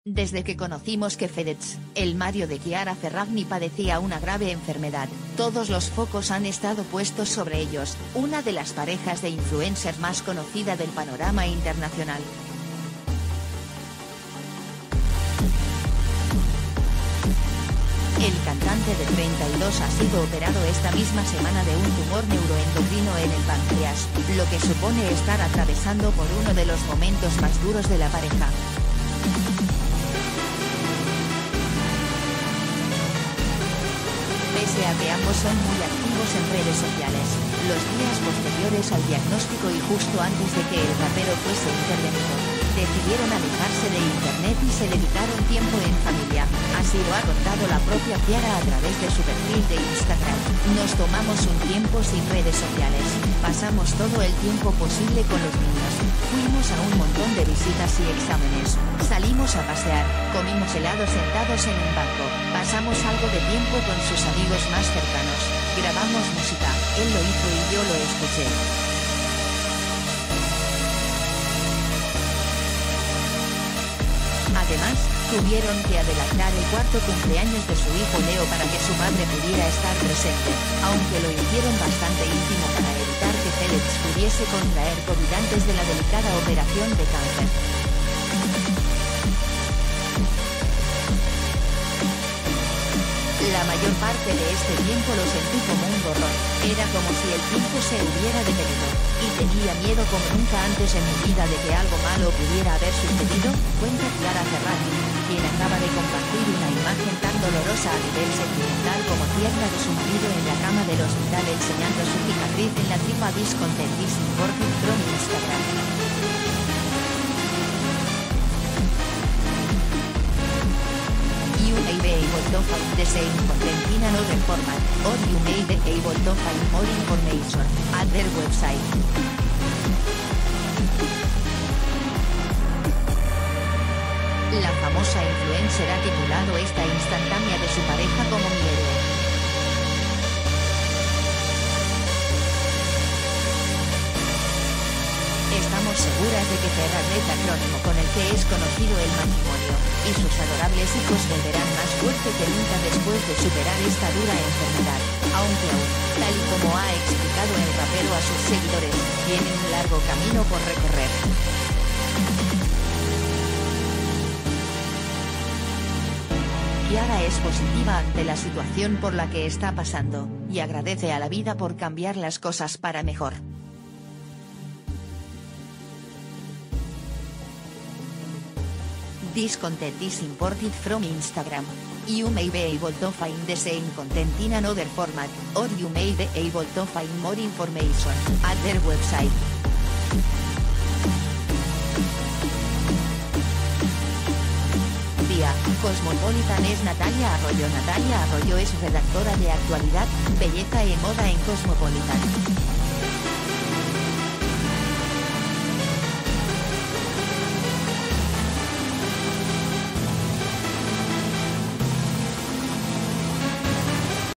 Desde que conocimos que Fedez, el Mario de Chiara Ferragni, padecía una grave enfermedad, todos los focos han estado puestos sobre ellos, una de las parejas de influencers más conocida del panorama internacional. El cantante de 32 ha sido operado esta misma semana de un tumor neuroendocrino en el páncreas, lo que supone estar atravesando por uno de los momentos más duros de la pareja. Pese a que ambos son muy activos en redes sociales, los días posteriores al diagnóstico y justo antes de que el rapero fuese intervenido, decidieron alejarse de internet y se dedicaron tiempo en familia, así lo ha contado la propia Chiara a través de su perfil de Instagram. Nos tomamos un tiempo sin redes sociales, pasamos todo el tiempo posible con los niños, fuimos a un montón de visitas y exámenes, salimos a pasear, comimos helado sentados en un banco, pasamos algo de tiempo con sus amigos más cercanos, grabamos música, él lo hizo y yo lo escuché. Además, tuvieron que adelantar el cuarto cumpleaños de su hijo Leo para que su madre pudiera estar presente, aunque lo hicieron bastante íntimo para evitar que Fedez pudiese contraer COVID antes de la delicada operación de cáncer. La mayor parte de este tiempo lo sentí como un horror, era como si el tiempo se hubiera detenido, y tenía miedo como nunca antes en mi vida de que algo malo pudiera haber sucedido, cuenta Chiara Ferragni, quien acaba de compartir una imagen tan dolorosa a nivel sentimental como tierna de su marido en la cama del hospital enseñando su cicatriz en la tripa Discontentis Imported from Instagram. You may be able to find the same content in another format, or you may be able to find more information at their website. La famosa influencer ha titulado esta instantánea de su pareja como mi héroe. Estamos seguras de que Ferragni, acrónimo con el que es conocido el matrimonio, y sus adorables hijos volverán más fuerte que nunca después de superar esta dura enfermedad, aunque aún, tal y como ha explicado el rapero a sus seguidores, tiene un largo camino por recorrer. Chiara es positiva ante la situación por la que está pasando, y agradece a la vida por cambiar las cosas para mejor. This content is imported from Instagram. You may be able to find the same content in another format, or you may be able to find more information at their website. Día, Cosmopolitan es Natalia Arroyo. Natalia Arroyo es redactora de actualidad, belleza y moda en Cosmopolitan.